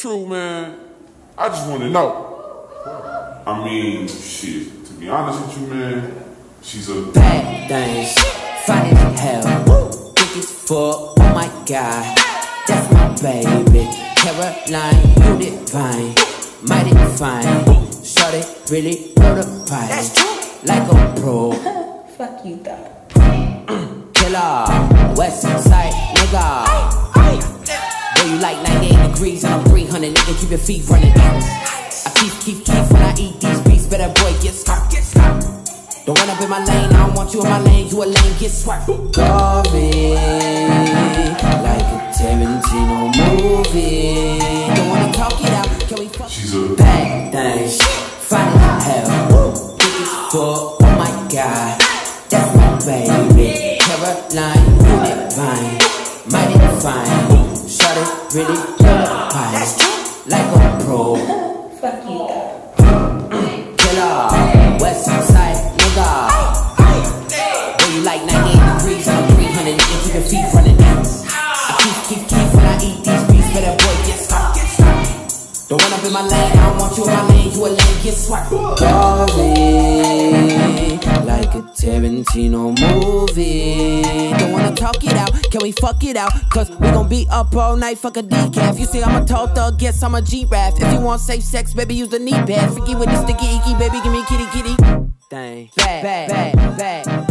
True, man. I just want to know. I mean, shit, to be honest with you, man, she's a bad thing, fine as hell, thick as fuck, oh my god, that's my baby. Caroline, you divine, mighty fine, shorty really blow the pie, like a pro. Fuck you, dog. Killer, west side nigga. Boy, you like 98 degrees and I'm 300, nigga, keep your feet running. I keep when I eat these beats, better boy, get stopped. Don't run up in my lane, I don't want you in my lane, you a lane, get swapped. Glory, like a Tarantino movie. Don't wanna talk it out, can we fuck? She's a bad thing, fine as hell, thick as fuck, oh my god, that's my baby. Caroline, you divine, mighty fine, shorty really blow the pie, like a pro. Fuck you, dog. Killer, west side nigga. Boy, you like 98 degrees and I'm 300, nigga, keep your feet running. I keep when I eat these beats, better boy, get stopped. Don't run up in my lane, I don't want you in my lane, you a lane, get swapped. Glory, like a Tarantino movie. Don't wanna talk it out, can we fuck it out? Cause we gon' be up all night, fuck a decaf. You say I'm a tall thug, guess I'm a G-Rap. If you want safe sex, baby, use the knee pad. Freaky with the sticky icky, baby, give me kitty kitty. Dang, bad.